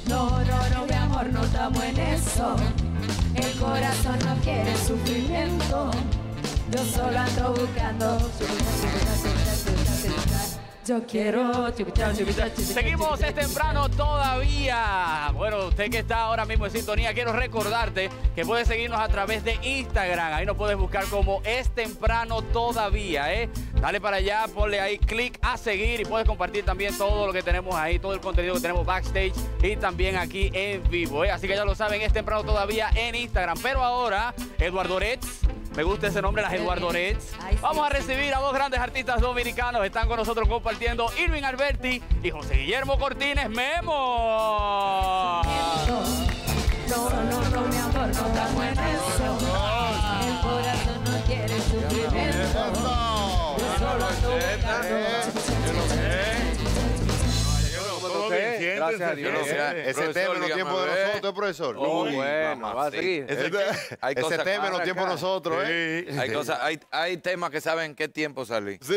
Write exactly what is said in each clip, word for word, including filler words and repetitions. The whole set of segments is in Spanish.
No, no, no, mi amor, no estamos en eso. El corazón no quiere sufrimiento. Yo solo ando buscando. Yo quiero. Seguimos, es temprano todavía. Bueno, usted que está ahora mismo en sintonía, quiero recordarte que puedes seguirnos a través de Instagram. Ahí nos puedes buscar como Es Temprano Todavía, ¿eh? Dale para allá, ponle ahí clic a seguir y puedes compartir también todo lo que tenemos ahí, todo el contenido que tenemos backstage y también aquí en vivo, ¿eh? Así que ya lo saben, Es Temprano Todavía en Instagram. Pero ahora, Eduardo Retz. Me gusta ese nombre, las Eduardo Retz. Vamos a recibir a dos grandes artistas dominicanos. Están con nosotros compartiendo Irving Alberti y José Guillermo Cortines Memo. No, no, no, mi amor, no estamos en eso. El corazón no quiere sufrimiento. Yo solo ando Gracias a Dios. Ese tema en los tiempos de nosotros, profesor. Oh, bueno, va a seguir. Ese tema en los tiempos de nosotros, ¿eh? Hay cosas, hay, hay temas que saben en qué tiempo salí. Sí.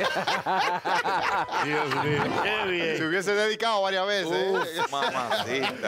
Dios mío, qué bien. Se hubiese dedicado varias veces. ¿eh? Uf, mamacita.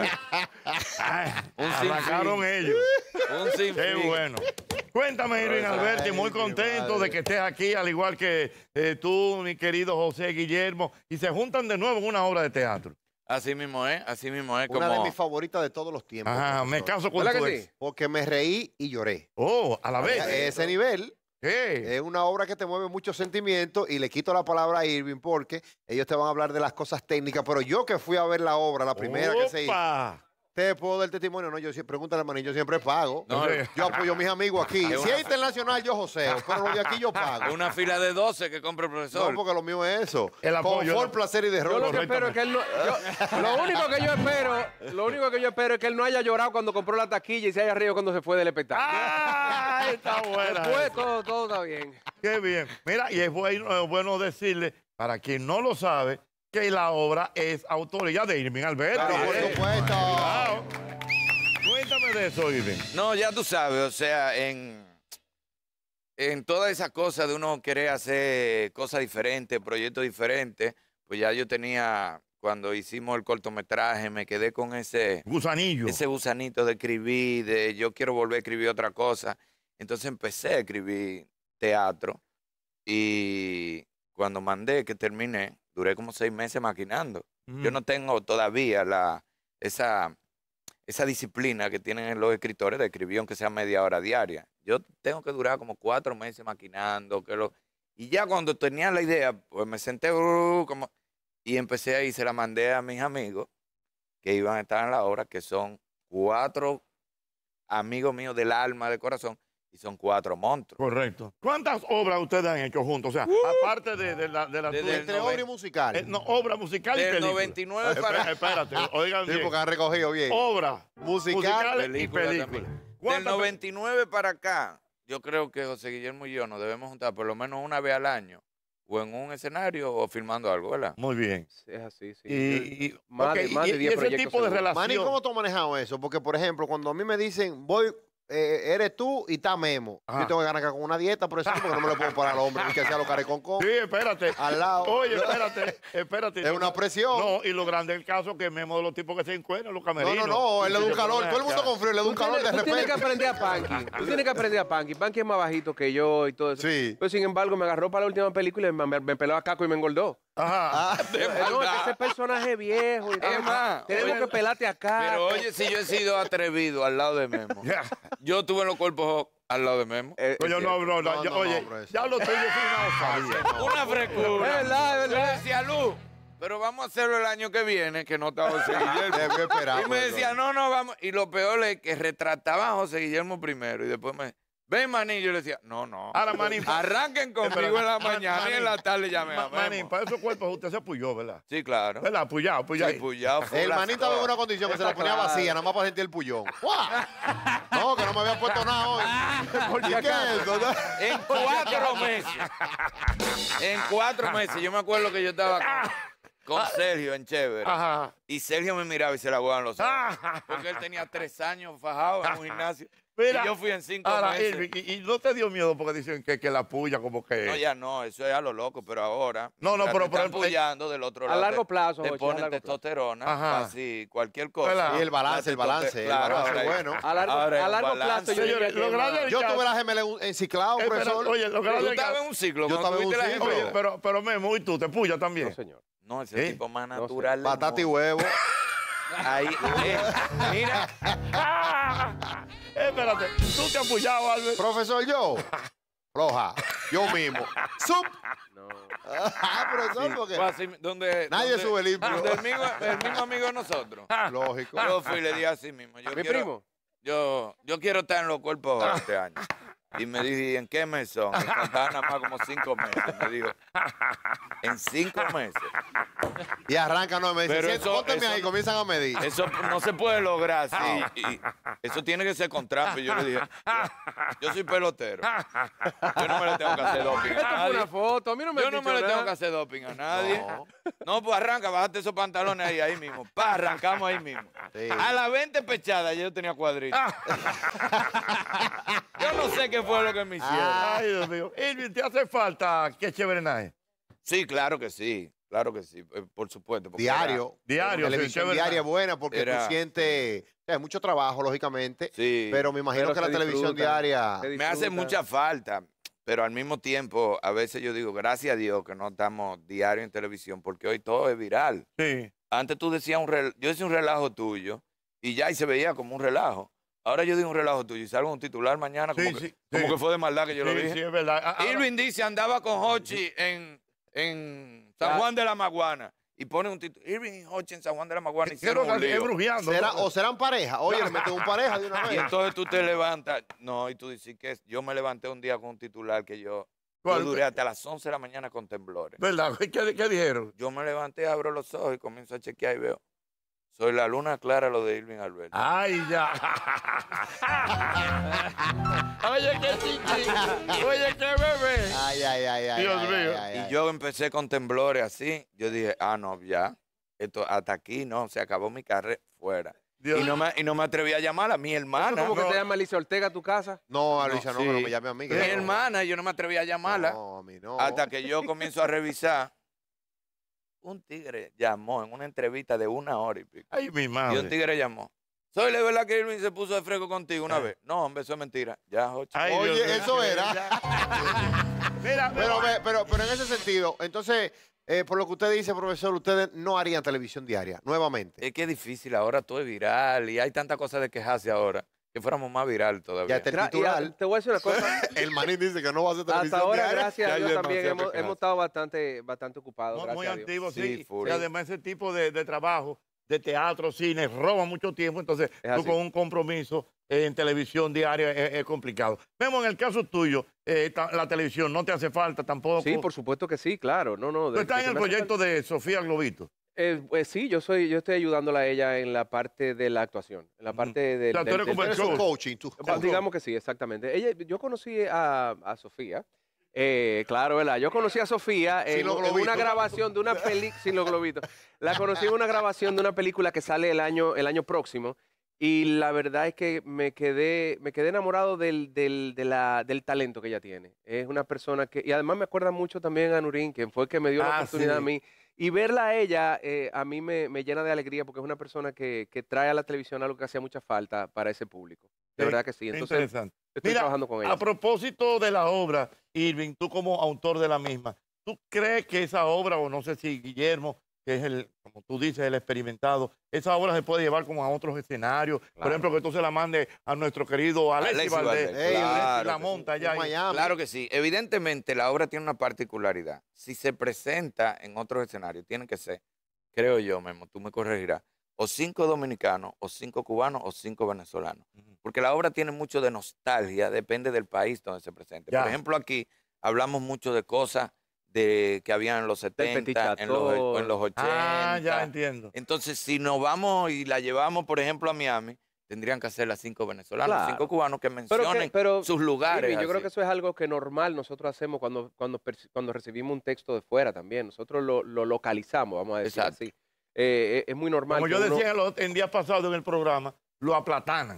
Un Arrancaron ellos. Un sinfín. Qué bueno. Cuéntame, Irving Alberti, muy contento de que estés aquí, al igual que eh, tú, mi querido José Guillermo, y se juntan de nuevo en una obra de teatro. Así mismo es, así mismo es. Una como... de mis favoritas de todos los tiempos. Ajá, me caso con tu ex. Porque me reí y lloré. Oh, a la vez. A ese nivel. ¿Qué? Es una obra que te mueve muchos sentimientos y le quito la palabra a Irving porque ellos te van a hablar de las cosas técnicas, pero yo que fui a ver la obra, la primera Opa. que se hizo. Te puedo dar testimonio, no, yo siempre, pregúntale a Manín, yo siempre pago. No, yo apoyo a mis amigos aquí. Es Si una... es internacional, yo joseo, pero lo de aquí yo pago. Una fila de doce que compra el profesor. No, porque lo mío es eso. El apoyo. Confort, placer y derrota. Yo lo que espero es que él no... Yo, lo único que yo espero, lo único que yo espero es que él no haya llorado cuando compró la taquilla y se haya reído cuando se fue del espectáculo. ¡Ah! Está buena. Después todo, todo está bien. Qué bien. Mira, y es bueno, es bueno decirle, para quien no lo sabe, que la obra es autoría de Irving Alberti. Claro, por ¿eh? supuesto. Cuidado. Cuéntame de eso, Irving. No, ya tú sabes, o sea, en, en todas esas cosas de uno querer hacer cosas diferentes, proyectos diferentes, pues ya yo tenía, cuando hicimos el cortometraje, me quedé con ese... Gusanillo. Ese gusanito de escribir, de yo quiero volver a escribir otra cosa. Entonces empecé a escribir teatro y cuando mandé, que terminé, duré como seis meses maquinando. Mm. Yo no tengo todavía la, esa... esa disciplina que tienen los escritores de escribir, aunque sea media hora diaria. Yo tengo que durar como cuatro meses maquinando. Que lo... Y ya cuando tenía la idea, pues me senté uh, como... y empecé ahí, se la mandé a mis amigos que iban a estar en la obra, que son cuatro amigos míos del alma, del corazón, y son cuatro monstruos. Correcto. ¿Cuántas obras ustedes han hecho juntos? O sea, uh, aparte de, de la... De la de, entre obra y musical. Eh, no, obra musical del y película. noventa y nueve para... Espérate, oigan sí, bien. porque han recogido bien. Obra, musical, musical película y película. Del noventa y nueve para acá, yo creo que José Guillermo y yo nos debemos juntar por lo menos una vez al año, o en un escenario o filmando algo, ¿verdad? Muy bien. Es así, sí. Y, y, más, okay, de, más y, de diez y ese proyectos tipo de seguro. relación. Manny, ¿cómo tú has manejado eso? Porque, por ejemplo, cuando a mí me dicen, voy... Eh, eres tú y está Memo. Ajá. Yo tengo que ganar con una dieta, por eso porque no me le puedo parar al hombre y que sea lo care con con. Sí, espérate. Al lado. Oye, espérate, espérate. Es una presión. No, y lo grande del caso que Memo de los tipos que se encuentran, los camerinos. No, no, no, él le da un calor. Todo el mundo con frío, le da un Tú calor de tienes, tú tienes que repente. aprender a Panky. Tú tienes que aprender a Panky. Panky es más bajito que yo y todo eso. Sí. Pero sin embargo, me agarró para la última película y me, me, me peló a Caco y me engordó. Ajá. Ah, Eh, no, es que ese personaje viejo. Y Es más, tenemos oye, que pelarte acá. Pero oye, si yo he sido atrevido al lado de Memo. Yo tuve los cuerpos al lado de Memo. Eh, Oye, no, no, no, No, yo- no, oye, no, profesor. ya lo tuyo es una osadía. Una Es frescura. verdad, es Yo verdad. le decía, Luz, pero vamos a hacerlo el año que viene, que no está José Guillermo. Debe esperar, Y me profesor. decía, no, no, vamos. Y lo peor es que retrataba a José Guillermo primero y después me... Ven, Manín, yo le decía, no, no. Ahora, Manín, Arranquen conmigo en la mañana y en la tarde ya me Ma- Manín, para esos cuerpos usted se apoyó, ¿verdad? Sí, claro. ¿Verdad? Apoyado, apoyado. Sí, puyao, fue El la- manín estaba en una condición que se la ponía claro. vacía, nada más para sentir el pullón. ¡Guau! No, que no me había puesto nada hoy. ¿Y qué es eso? En cuatro meses. En cuatro meses. Yo me acuerdo que yo estaba con, con Sergio en Chévere. Ajá. Y Sergio me miraba y se la guaban los ojos. Ajá. Porque él tenía tres años fajado en un gimnasio. Mira, y yo fui en cinco ahora, meses. Irving, y, y no te dio miedo porque dicen que, que la puya como que... No, ya no, eso es a lo loco, pero ahora. No, no, mientras pero- te están pero- puyando del otro A lado. largo te- plazo, Te Jochi, a ponen largo plazo. testosterona, Ajá. así, cualquier cosa. ¿Verdad? Y el balance, La el balance, el claro, balance ahora es hay- bueno. A largo, Ahora es a un largo balance. plazo yo Señores, diría lo que grande más- del Yo caso- tuve la gemela en- en ciclado, Eh, pero, profesor. oye, lo grande Tú del estabas caso- en un ciclo. Yo cuando estaba en un tuviste la ciclo. Oye, gemela. pero, pero Memo, ¿y tú? ¿Te puya también? No, señor. No, ese ¿Eh? tipo más No sé. natural. del Batata y mundo. huevo. Ahí, eh, mira, Espérate, ¿tú te has puyado, Albert? Profesor, yo. Roja. Yo mismo. Sup. No. Ah, profesor, porque fue así, donde, nadie donde- sube limpio. donde el, mismo, el mismo amigo de nosotros. Lógico. Yo fui y le dije así mismo. Yo Mi quiero, primo. Yo, yo quiero estar en los cuerpos este año. Y me dije, ¿en qué mes son? Y faltaban nada más como cinco meses. Me dijo, en cinco meses. Y arranca, no, me dice, Pero "Siéntate, eso- pónteme eso ahí, no- comienzan a medir. Eso no se puede lograr así. Y eso tiene que ser con trampa. Y yo le dije, yo, yo soy pelotero. Yo no me le tengo que hacer doping a Esto fue nadie. una foto. A mí no me Yo han no dicho me le tengo nada. que hacer doping a nadie. No. No, pues arranca, bájate esos pantalones ahí, ahí mismo. Pa, arrancamos ahí mismo. Sí. A las veinte pechadas yo tenía cuadritos. Yo no sé qué fue lo que me hicieron. Ay, Dios mío. Irving, ¿te hace falta qué chévere? Sí, claro que sí. Claro que sí, eh, por supuesto. porque Diario. Diario, sí, Televisión chévere. diaria buena porque Era- tú sientes... o sea, mucho trabajo, lógicamente. era- Sí. Pero me imagino Pero que la se televisión disfruta. diaria... Se Me hace disfruta. mucha falta, pero al mismo tiempo, a veces yo digo, gracias a Dios que no estamos diario en televisión, porque hoy todo es viral. Sí. Antes tú decías un rel- yo decía un relajo tuyo y ya y se veía como un relajo. Ahora yo digo un relajo tuyo y salgo un titular mañana como, Sí, que, sí, como sí. que fue de maldad que yo lo Sí, dije. sí, es verdad. Ah, ah, Irving dice, andaba con Hochi en, en San Ah. Juan de la Maguana. Y pone un título, Irving y Hochi en San Juan de la Maguana ¿qué hicieron es lo un que es lío. brujeando? ¿Será- ¿no? ¿O serán pareja? Oye, le meten un pareja de una Y vez. entonces tú te levantas, no, y tú dices que yo me levanté un día con un titular que yo, yo ¿Cuál? duré hasta las once de la mañana con temblores. ¿Verdad? ¿Qué, qué dijeron? Yo me levanté, abro los ojos y comienzo a chequear y veo, soy la luna clara lo de Irving Alberto. Ay, ya. Oye, qué chichi. Oye, qué bebé. Ay, ay, ay, ay. Dios ay, mío. ay, ay, Y ay. yo empecé con temblores así. Yo dije, ah, no, ya. Esto, hasta aquí, no, se acabó mi carrera, fuera. Dios. Y no, me, y no me atreví a llamar a mi hermana. ¿Cómo que No. te llama Alicia Ortega a tu casa? No, Alicia, no, sí. que no me llame a mí. que Mi yo no- hermana, yo no me atreví a llamarla. No, a mí no. Hasta que yo comienzo a revisar. Un tigre llamó en una entrevista de una hora y pico. Ay, mi Y un madre. tigre llamó. Soy la verdad que Irving se puso de fresco contigo una Eh. vez. No, hombre, eso es mentira. Ya, Jochi. Ay, Oye, Dios mío. eso era. Mira, Pero, ve- pero, pero en ese sentido, entonces, eh, por lo que usted dice, profesor, ustedes no harían televisión diaria, nuevamente. Es que es difícil, ahora todo es viral y hay tantas cosas de quejarse ahora que fuéramos más viral todavía. Ya te- El Gra- y a- titular. te voy a decir una cosa. El manín dice que no va a hacer televisión Hasta ahora, diaria. gracias Ya a hay Dios, también demasiado hemos, que quejarse. hemos estado bastante, bastante ocupados. muy, gracias muy a Dios. antiguo, sí. Sí, full. Y además ese tipo de, de trabajo, de teatro, cine, roba mucho tiempo. Entonces, Es tú así. con un compromiso eh, en televisión diaria es, es complicado. Vemos en el caso tuyo, eh, ta- la televisión no te hace falta tampoco. Sí, por supuesto que sí, claro. No, no. Tú de- estás de en que el me hace proyecto de Sofía Globito. Eh, pues sí, yo soy, yo estoy ayudándola a ella en la parte de la actuación, en la parte del, O sea, tú del- eres del- como el Eres un show. coaching, tú. Pues, digamos que sí, exactamente. Ella, yo conocí a, a Sofía, eh, claro, ¿verdad? Yo conocí a Sofía Sin en, los en una globitos. grabación de una película, sin los globitos. La conocí en una grabación de una película que sale el año, el año próximo. Y la verdad es que me quedé, me quedé enamorado del, del, de la- del talento que ella tiene. Es una persona que, y además me acuerda mucho también a Nurín, que fue el que me dio la Ah, oportunidad sí. a mí. Y verla a ella, eh, a mí me, me llena de alegría porque es una persona que, que trae a la televisión algo que hacía mucha falta para ese público. De Sí, verdad que sí. Qué Entonces, interesante. estoy Mira, trabajando con ella. A propósito de la obra, Irving, tú como autor de la misma, ¿tú crees que esa obra, o no sé si Guillermo, que es el, como tú dices, el experimentado, esa obra se puede llevar como a otros escenarios? Por Claro. ejemplo, que tú se la mandes a nuestro querido Alexis Alexis Valdés. Valdés, Ey, claro Alexis la que sí. monta allá. En y- Miami. Claro que sí. Evidentemente, la obra tiene una particularidad. Si se presenta en otros escenarios, tienen que ser, creo yo, Memo, tú me corregirás, o cinco dominicanos, o cinco cubanos, o cinco venezolanos. Ujú. Porque la obra tiene mucho de nostalgia, depende del país donde se presente. Ya. Por ejemplo, aquí hablamos mucho de cosas de, que habían en los Petit setenta, en los, Chateau. en los ochenta. Ah, ya entiendo. Entonces, si nos vamos y la llevamos, por ejemplo, a Miami, tendrían que hacer las cinco venezolanos, Claro. cinco cubanos que Pero, mencionen que- pero sus lugares. Irving, yo creo así. que eso es algo que normal nosotros hacemos cuando, cuando, perci- cuando recibimos un texto de fuera también. Nosotros lo, lo localizamos, vamos a decir Exacto. así. Eh, es, es muy normal. Como que yo uno- decía en, los- en días pasados en el programa, lo aplatanan.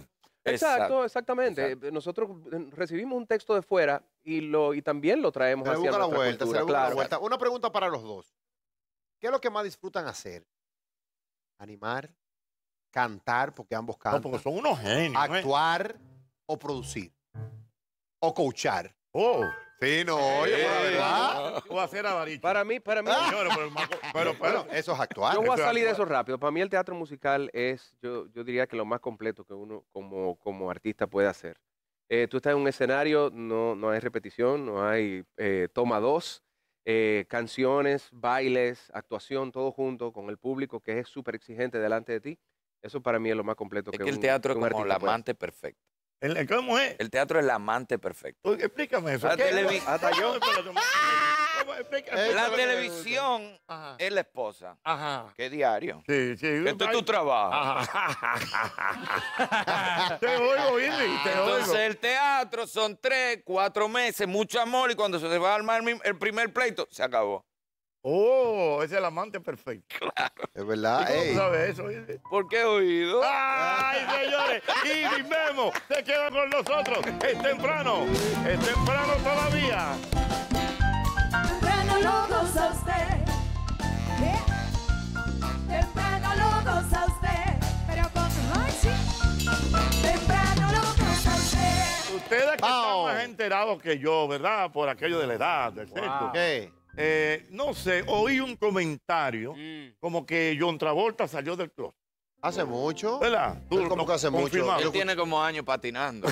Exacto, exactamente. Exacto. Nosotros recibimos un texto de fuera y, lo, y también lo traemos Se le hacia busca la nuestra vuelta, se cultura, le busca la claro. vuelta. Una pregunta para los dos. ¿Qué es lo que más disfrutan hacer? ¿Animar? ¿Cantar? Porque ambos No, cantan. porque son unos genios. ¿eh? ¿Actuar o producir? ¿O coachar? Oh. Sí, no, oye, pero la verdad. O hacer avaricio. Para mí, para mí, Señores, pero, el maco- pero, Bueno, pero, eso es actuar. yo voy a eso es salir de actuar. eso rápido. Para mí el teatro musical es, yo, yo diría que lo más completo que uno como, como artista puede hacer. Eh, tú estás en un escenario, no, no hay repetición, no hay eh, toma dos, eh, canciones, bailes, actuación, todo junto con el público que es súper exigente delante de ti. Eso para mí es lo más completo Es que que el un- teatro que es un como artista la puede hacer. amante perfecta. El- el- ¿Cómo es? El teatro es la amante perfecta. Oye, explícame eso. La ¿Qué? televi- Hasta yo. Espérate, ¿cómo? Explica- Eh, La Eso es lo que me televisión Ajá. es la esposa. Ajá. ¿Qué diario? Sí, sí. Este es tu trabajo. Ajá. Te oigo, Irving, te Entonces oigo. el teatro son tres, cuatro meses, mucho amor y cuando se va a armar el, el primer pleito, se acabó. Oh, ese es el amante perfecto. Es ¿Y verdad. cómo Ey. tú sabes eso, Irving? ¿Por qué he oído? ¡Ay, señores! Irving Memo se queda con nosotros. Es temprano. Es temprano todavía. Temprano lo goza usted. Yeah. Temprano lo goza usted. Pero con ay, sí. Temprano lo goza usted. Ustedes que Vamos. están más enterados que yo, ¿verdad? Por aquello de la edad, del sexo. ¿Qué? Eh, no sé, oí un comentario Mm. como que John Travolta salió del closet. ¿Hace mucho? ¿Verdad? Él como lo que hace mucho. confirmado. Él tiene como años patinando.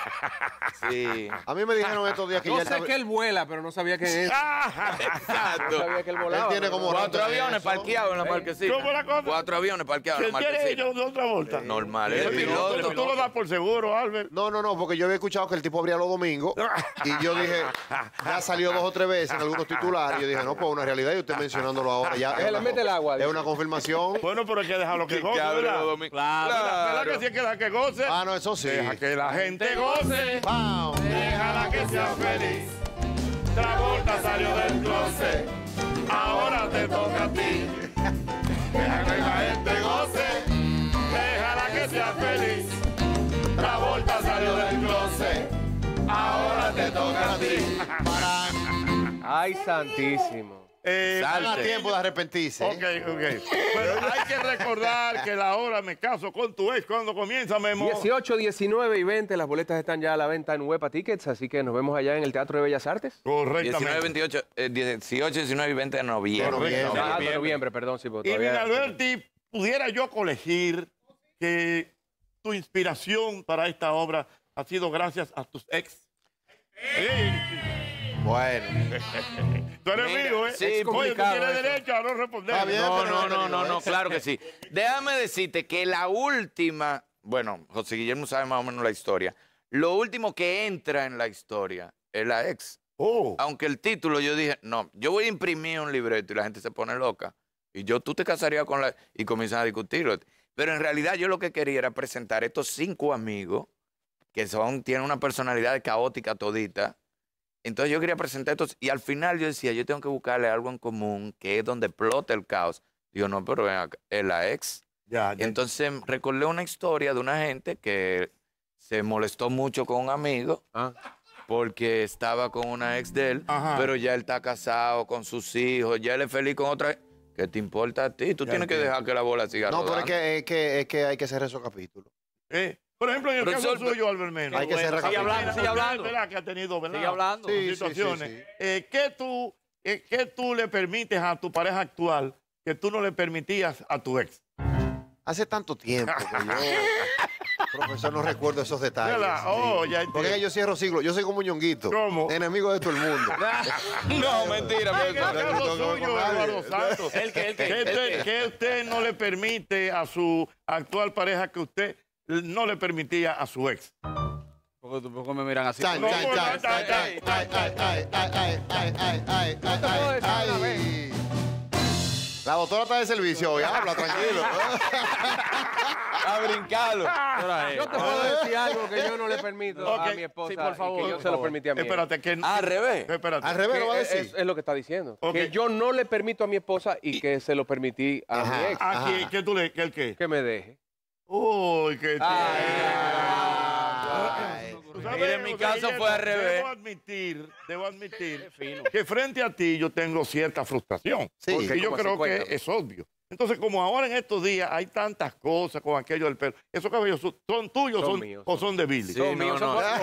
Sí. A mí me dijeron estos días que Yo ya sé estaba- que él vuela, pero no sabía que es. Ah, No Exacto. sabía que él Él volaba. tiene pero- como Cuatro rato en aviones eso. parqueados en la marquesina. ¿Cómo la cosa? Cuatro aviones parqueados en ¿Quién la tiene marquesina. John Travolta? Normal, El el piloto. piloto. Tú lo das por seguro, Albert. No, no, no, porque yo había escuchado que el tipo abría los domingos y yo dije, ya salió dos o tres veces en algunos titulares. Yo dije, no, pues una realidad y usted mencionándolo ahora ya. Que es le una- mete el agua. Es dice. una confirmación. Bueno, pero hay que dejarlo que Que goce, abre ¿verdad? los domingos. Claro. ¿Verdad que sí hay que dejar que goce? Ah, no, eso sí. Deja que la gente goce. Vamos. Déjala que sea feliz. Travolta salió del closet. Ahora te toca a ti. Deja que la gente goce. Déjala que sea feliz. Travolta salió del closet. Ahora te toca a ti. Ay, santísimo. Eh, Haga Salte. tiempo de arrepentirse. Ok, ok. Pero hay que recordar que la hora me caso con tu ex cuando comienza, Memo. dieciocho, diecinueve y veinte, las boletas están ya a la venta en Huepa Tickets, así que nos vemos allá en el Teatro de Bellas Artes. Correctamente. diecinueve, veintiocho, eh, dieciocho, diecinueve y veinte de noviembre. Correcto. Ah, de noviembre, perdón, sí, porque Y todavía... Alberti, pudiera yo colegir que tu inspiración para esta obra ha sido gracias a tus ex. Ey, Bueno. tú eres Mira, mío, ¿eh? sí, Oye, tú complicado tienes eso. derecho a no responder. Está bien, No, pero no, no no, no, no, ¿eh? claro que sí. Déjame decirte que la última, bueno, José Guillermo sabe más o menos la historia. Lo último que entra en la historia es la ex. Oh, Aunque el título yo dije, no, yo voy a imprimir un libreto y la gente se pone loca. Y yo, tú te casarías con la... Y comienzan a discutirlo. Pero en realidad yo lo que quería era presentar estos cinco amigos que son, tienen una personalidad caótica todita. Entonces yo quería presentar estos... Y al final yo decía, yo tengo que buscarle algo en común que es donde explota el caos. Digo, no, pero ven acá, es la ex. ya, ya. Entonces recordé una historia de una gente que se molestó mucho con un amigo Ah. porque estaba con una ex de él, Ajá. pero ya él está casado con sus hijos, ya él es feliz con otra. ¿Qué te importa a ti? Tú Ya tienes que entiendo. dejar que la bola siga No, pero es rodando. que, es, que, es que hay que cerrar esos capítulos. Eh, por ejemplo, en el Profesor, caso suyo, Albert Mena. Hay que cerrar Sigue capítulos. hablando, sigue hablando. ¿Verdad que ha tenido, verdad? Sigue hablando. Sí, sí, sí, situaciones. sí. Eh, ¿qué, tú, eh, ¿Qué tú le permites a tu pareja actual que tú no le permitías a tu ex? Hace tanto tiempo que yo, profesor, no recuerdo esos detalles. ¿Verdad? Oh, ya Porque entiendo. yo cierro siglo. Yo soy como un ñonguito. ¿Cómo? Enemigo de todo el mundo. No, mentira, En el profesor. caso no, suyo, con nadie. Eduardo Santos, El que, el que, ¿qué el usted, que. qué usted no le permite a su actual pareja que usted no le permitía a su ex? ¿Por qué- por qué me miran así? Chan, No, chan, no, chan, no, chan, no, chan, ay, ay, ay, ay, ay, ay, ay, ay, No te puedo ay, decir ay, una ay. La doctora está de servicio hoy. Habla, tranquilo. A brincarlo. Yo te puedo decir algo que yo no le permito Ok, a mi esposa sí, por favor, y que yo por se lo favor. permití a mi ex. Espérate, que Ah, al revés. Espérate. Al revés lo va a Que decir. es, es lo que está diciendo. Ok. Que yo no le permito a mi esposa y que se lo permití a Ajá. mi ex. Aquí, Ajá. ¿qué tú le, qué el qué? Que me deje. Uy, qué Ay, sabes, Mira, en mi o sea, caso Guillermo, fue al revés. Debo admitir, debo admitir Qué fino. que frente a ti yo tengo cierta frustración. Sí. Porque yo ¿Cómo creo así? Cuéntame. que es obvio. Entonces, como ahora en estos días hay tantas cosas con aquello del pelo, ¿esos cabellos son, son tuyos Son son, míos, o son son de Billy? Sí, Son no, míos, no. son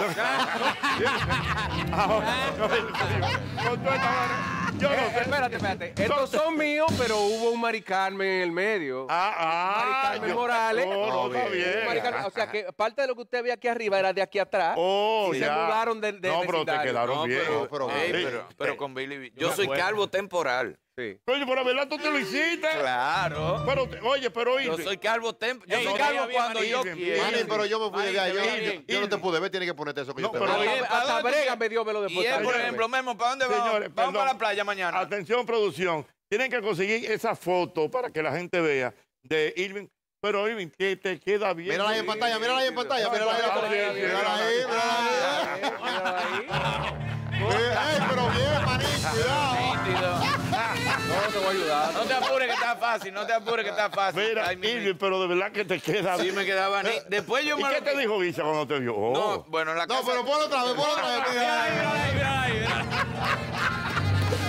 Ahora, con toda esta vaina, yo no Eh, sé. espérate, espérate. Estos son míos, pero hubo un Mari Carmen en el medio. Ah, ah. Mari Carmen yo- Morales. No, no, No, está bien. bien. Un Mari Carmen, o sea que parte de lo que usted ve aquí arriba era de aquí atrás. Oh, y ya. se mudaron de, de No, pero te vecindario. quedaron No, bien. pero, No, pero- ey, Sí. pero, pero con Billy. B. Yo me soy acuerdo. calvo temporal. Sí. Coño, pero ¿verdad tú te lo hiciste? Claro. Pero, te- oye, pero Yo Irving, soy calvo temporal. Yo Ey, soy no, calvo bien, cuando yo Irving, quiero. Manny, pero yo me fui de allá. Yo, Manny, yo- bien, yo no te Irving. pude ver, tienes que ponerte eso que No, yo te pero veo. Oye, Hasta, ¿a hasta dónde Brega tú- me dio velo Y después. él, por Señores, ejemplo, Memo, ¿para dónde vamos? señores, Vamos perdón. para la playa mañana. Atención, producción. Tienen que conseguir esa foto para que la gente vea de Irving. Pero Irving, que te queda bien. Mírala ahí en pantalla, mírala ahí en pantalla. Mírala ahí, Ah, mírala ahí, bien, mírala ahí, bien. mírala ahí. Ey, pero bien, Manny, cuidado. Nítido. No, te voy a ayudar. No te apures que está fácil, no te apures que está fácil. Mira, Ay, mi- Irving, pero de verdad que te queda Sí, bien. me quedaba ni... Después yo ¿Y me qué lo- te dijo Visa cuando te vio? Oh. No, bueno, en la No, casa... pero ponlo otra vez, ponlo otra vez. Mira ahí, mira ahí, mira ahí, mira ahí.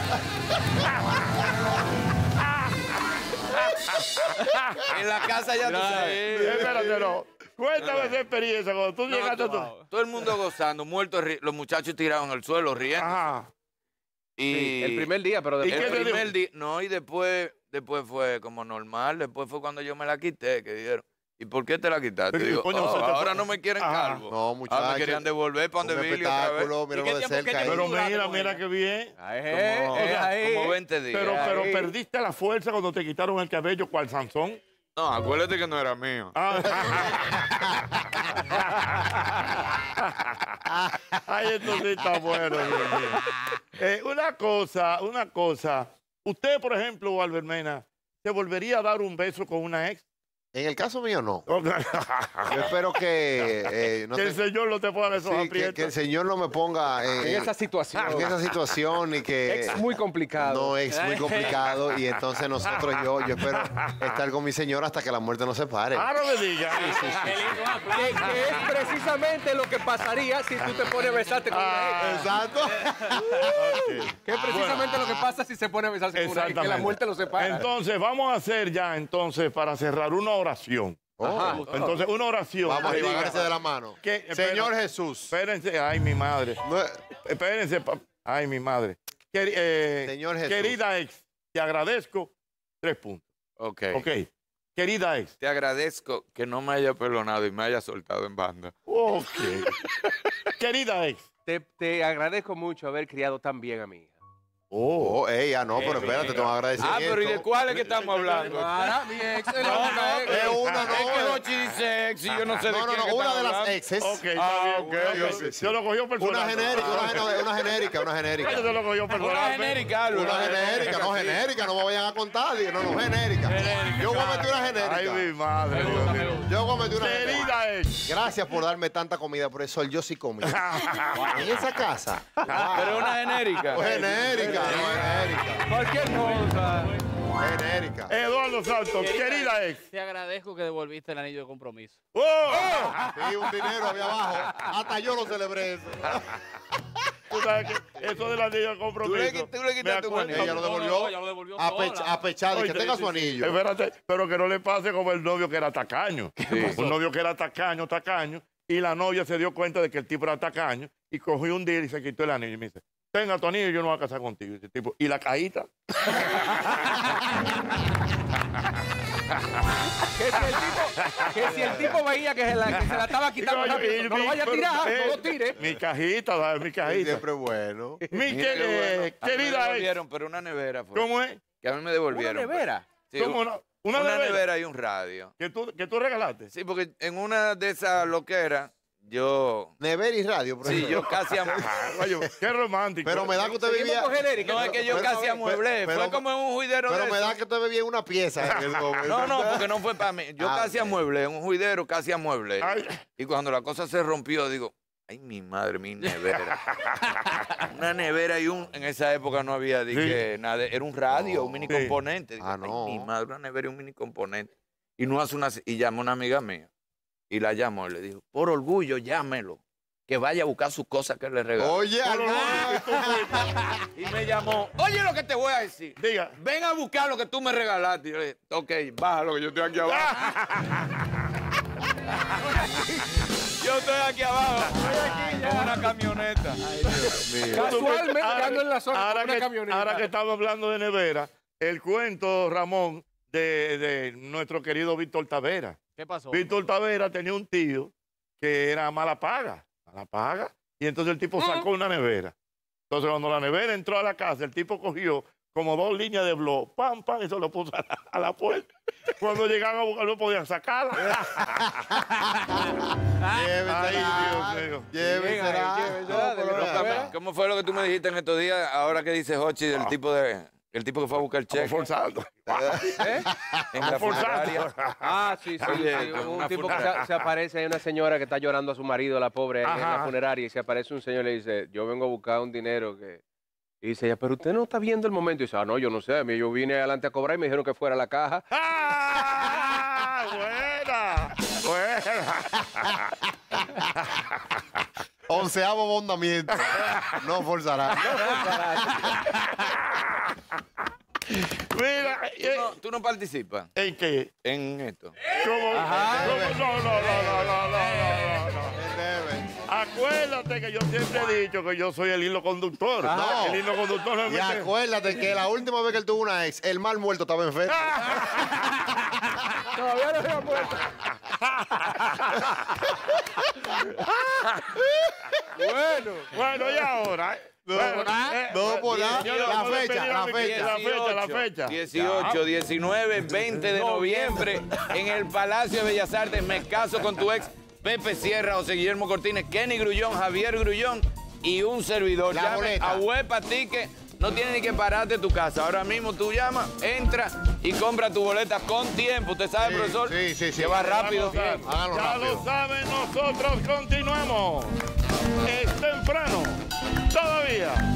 En la casa ya tú Mira, sabes. Espérate, no. Cuéntame esa experiencia cuando tú No, llegaste a tu... todo, todo el mundo gozando, muertos, ri- los muchachos tirados en el suelo riendo. Ajá. Y Sí, el primer día, pero ¿Y después. qué el te dijo? primer día, no, y después, después fue como normal, después fue cuando yo me la quité, que dijeron, ¿y por qué te la quitaste? Pero, Digo, coño, "Oh, se te ahora fue". no me quieren Ajá. calvo. No, Ahora muchachos. me querían devolver para Un donde Billy otra vez. espectáculo, ¿Y qué míralo de tiempo- qué cerca ahí. tiempo Pero duraste mira, con mira ella? qué bien. Ahí, Como, eh, ahí. como veinte días. Pero, pero ahí. perdiste la fuerza cuando te quitaron el cabello, cual Sansón. No, acuérdate que no era mío. Ah. Ay, esto sí está bueno. Dios mío. Eh, una cosa, una cosa. Usted, por ejemplo, Albert Mena, ¿se volvería a dar un beso con una ex? En el caso mío, no. Yo espero que, eh, no que te- el Señor no te ponga esos sí, que, aprietos. que el Señor no me ponga en, En esa situación. en esa situación y que Es muy complicado. no es muy complicado y entonces nosotros yo yo espero estar con mi señora hasta que la muerte nos separe. Ah, no me digas. Qué lindo, un aplauso. Que, que es precisamente lo que pasaría si tú te pones a besarte con una ex. Exacto. Que es precisamente lo que pasa si se pone a besarse con una ex. Que la muerte lo separa. Entonces, vamos a hacer ya, entonces, para cerrar, una oración. Ajá. Entonces, una oración. Vamos a que diga- agarrarse de la mano. que- Señor espera- Jesús. Espérense, ay, mi madre. no- Espérense, pa- ay, mi madre. Queri- eh, Señor Jesús. Querida ex, te agradezco. Tres puntos. Ok. Ok. Querida ex. Te agradezco que no me haya perdonado y me haya soltado en banda. Ok. Querida ex. Te, te agradezco mucho haber criado tan bien a mi hija. Oh. Oh, ey, ah, no, pero espérate, te van a agradecer. Ah, pero ¿y de cuál es que estamos hablando? Para, mi ex. es la No, única no, ex. Es una, no. Es que eh. Dochi dice ex y yo no sé de No, no, quién no, que una estamos de las hablando. exes. Ok, está Ah, bien. ok, Ok, ok, Se lo cogió personal. Una genérica, una, gene- una genérica, una genérica. Se lo cogió personal. Una genérica, Álvaro. Una genérica, no sí. genérica, no me vayan a contar. digo, No, no, genérica. Yo voy a meter una Ay, mi genérica. madre. Dios mío. Yo voy a meter una genérica. Querida ex. Gracias por darme tanta comida, por eso yo sí comí. En esa casa. Pero una genérica. Pues genérica, no genérica. Cualquier cosa. Genérica. Eduardo Santos, querida ex. Te agradezco que devolviste el anillo de compromiso. ¡Oh! Sí, un dinero había abajo. Hasta yo lo celebré eso. Tú sabes que eso de la niña de compromiso. Tú le quit- tú le quitaste me un acuerdo- anillo. Ella lo No, no, devolvió. ella lo devolvió Apech- sola. apechado y que Oye, tenga sí, su sí. anillo. Espérate, pero que no le pase como el novio que era tacaño. Un novio que era tacaño, tacaño, y la novia se dio cuenta de que el tipo era tacaño y cogió un día y se quitó el anillo y me dice, tenga tu anillo y yo no voy a casar contigo. Y, ese tipo, y la cajita. Que si el tipo, que si el tipo veía que se la, que se la estaba quitando Y yo, rápido, y no lo mi- vaya a pero, tirar, eh, no lo tire. Mi cajita, ¿sabes? Mi cajita. Siempre bueno. Mi Mira que- qué bueno. eh, A mí me querida ex. devolvieron, pero una nevera fue. ¿Cómo es? Que a mí me ¿Una devolvieron. nevera? Sí, ¿Cómo no? Una, una nevera, nevera y un radio. Que, tú, que tú regalaste. Sí, porque en una de esas loqueras, yo... Nevera y radio, por Sí, ejemplo. yo casi... am- Oye, qué romántico. Pero me da que usted Seguimos vivía. con genérica. No, es que yo Pero- casi pero- amueblé. pero- Fue como en un juidero Pero de me eso. da que usted vivía en una pieza. en ese momento. No, no, porque no fue para mí. Yo Ah, casi ok. amueblé, en un juidero casi amueblé. Ay. Y cuando la cosa se rompió, digo, ay, mi madre, mi nevera. Una nevera y un... En esa época no había di Sí. que nada, era un radio, un mini Sí. componente. Digo, Ah, ay, no. mi madre, una nevera y un mini componente. Y no hace una... Y llamó a una amiga mía. Y la llamó y le dijo, por orgullo, llámelo. que vaya a buscar sus cosas que le regaló. Oye, Y me llamó, oye lo que te voy a decir. Diga. Ven a buscar lo que tú me regalaste. Y yo le dije, ok, bájalo que yo estoy aquí abajo. Yo estoy aquí abajo. Con una camioneta. Casualmente Ahora- ando en la zona ahora con una que, camioneta. ahora que estamos hablando de nevera, el cuento, Ramón, de, de nuestro querido Víctor Tavera. ¿Qué pasó? Víctor Tavera tenía un tío que era mala paga, mala paga, y entonces el tipo sacó una nevera. Entonces cuando la nevera entró a la casa, el tipo cogió como dos líneas de blog, pam, pam, y se lo puso a la, a la puerta. Cuando llegaban a buscar no podían sacarla. Ay, Dios mío. Llévensela. Llévensela, de No, pero verdad. nada. ¿Cómo fue lo que tú me dijiste en estos días, ahora que dice Hochi, del tipo de el tipo que fue a buscar el cheque Estamos forzando. ¿Eh? en la Estamos forzando. funeraria? Ah, sí, sí. Oye, sí, con un una tipo que funeraria. se, se aparece, hay una señora que está llorando a su marido, la pobre, ahí en la Ajá. funeraria, y se aparece un señor y le dice, yo vengo a buscar un dinero que... Y dice ella, pero usted no está viendo el momento. Y dice, ah, no, yo no sé, a mí yo vine adelante a cobrar y me dijeron que fuera a la caja. ¡Ah! ¡Buena! ¡Buena! Onceavo mandamiento. No forzará. Mira, ¿Tú eh, no, tú no participas ¿en qué? en esto? ¿Cómo? ¿Cómo? No, no, no, no, no, no, no, no, no. Debe. Acuérdate que yo siempre he dicho que yo soy el hilo conductor. No. El hilo conductor no es Y acuérdate que la última vez que él tuvo una ex, el mal muerto estaba enfermo. Todavía no se ha muerto. Bueno. Bueno, y ahora. No, Bueno, no, eh, no, por nada. señores, La vamos a fecha, despedir la a mi- fecha. La fecha, la fecha. dieciocho, diecinueve, veinte de noviembre en el Palacio de Bellas Artes. Me caso con tu ex, Pepe Sierra, José Guillermo Cortines, Kenny Grullón, Javier Grullón y un servidor. La Llame boleta. a Huepa Ticket. No tienes ni que pararte de tu casa. Ahora mismo tú llamas, entra y compra tu boleta con tiempo. ¿Usted sabe, Sí, profesor? sí, sí, sí. Que va rápido. Háganlo Ya rápido. lo saben, nosotros continuamos. Es temprano. Todavía.